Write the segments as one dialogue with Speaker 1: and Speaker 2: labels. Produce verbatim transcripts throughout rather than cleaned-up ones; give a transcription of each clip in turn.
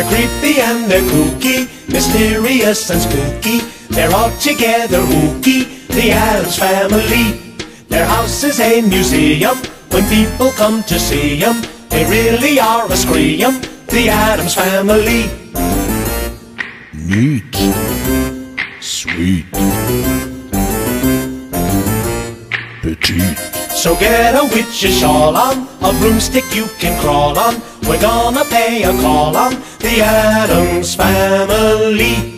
Speaker 1: They're creepy and they're kooky, mysterious and spooky. They're all together ooky, the Addams family. Their house is a museum, when people come to see 'em, they really are a scream, the Addams family.
Speaker 2: Neat, sweet, petite.
Speaker 1: So get a witch's shawl on, a broomstick you can crawl on. We're gonna pay a call on the Addams family.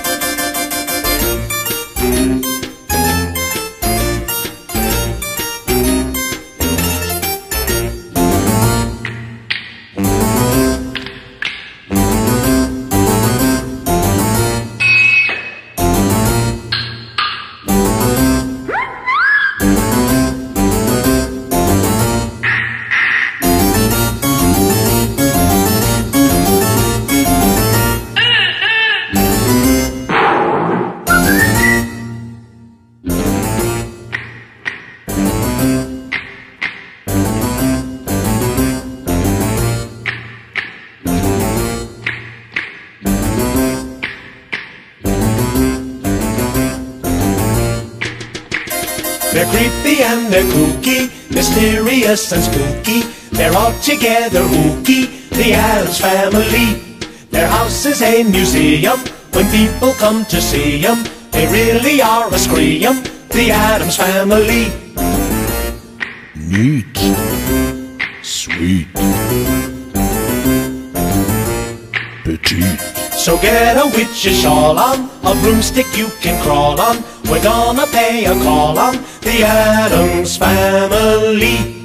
Speaker 1: They're creepy and they're kooky, mysterious and spooky. They're all together ooky, the Addams family. Their house is a museum, when people come to see 'em, they really are a scream, the Addams family.
Speaker 2: Neat, sweet, petite.
Speaker 1: So get a witch's shawl on, a broomstick you can crawl on. We're gonna pay a call on the Addams family.